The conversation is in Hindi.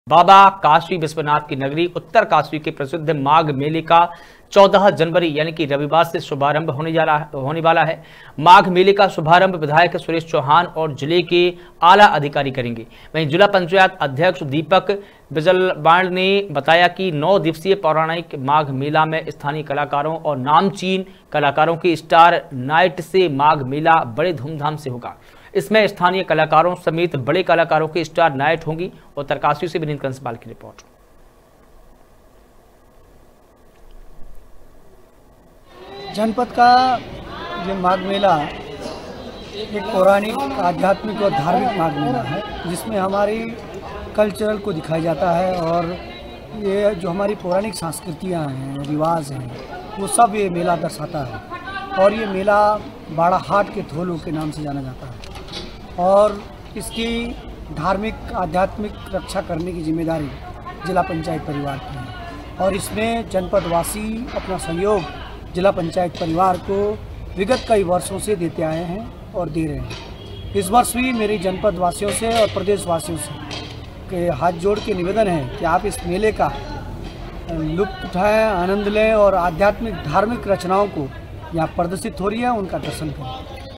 बाबा काशी विश्वनाथ की नगरी उत्तर काशी के प्रसिद्ध माघ मेले का 14 जनवरी यानी कि रविवार से शुभारंभ होने वाला है। माघ मेले का शुभारंभ विधायक सुरेश चौहान और जिले के आला अधिकारी करेंगे। वहीं जिला पंचायत अध्यक्ष दीपक बिजलवाण ने बताया कि 9 दिवसीय पौराणिक माघ मेला में स्थानीय कलाकारों और नामचीन कलाकारों की स्टार नाइट से माघ मेला बड़े धूमधाम से होगा। इसमें स्थानीय कलाकारों समेत बड़े कलाकारों की स्टार नाइट होंगी। उत्तरकाशी से विनीत कंसपाल की रिपोर्ट। जनपद का ये माघ मेला एक पौराणिक, आध्यात्मिक और धार्मिक माघ मेला है, जिसमें हमारी कल्चरल को दिखाया जाता है और ये जो हमारी पौराणिक संस्कृतियाँ हैं, रिवाज हैं, वो सब ये मेला दर्शाता है। और ये मेला बाड़ा हाट के थोलों के नाम से जाना जाता है और इसकी धार्मिक, आध्यात्मिक रक्षा करने की जिम्मेदारी जिला पंचायत परिवार की है। और इसमें जनपद वासी अपना सहयोग जिला पंचायत परिवार को विगत कई वर्षों से देते आए हैं और दे रहे हैं। इस वर्ष भी मेरी जनपद वासियों से और प्रदेश वासियों से के हाथ जोड़ के निवेदन है कि आप इस मेले का लुत्फ उठाएं, आनंद लें और आध्यात्मिक धार्मिक रचनाओं को यहाँ प्रदर्शित हो रही है उनका दर्शन करें।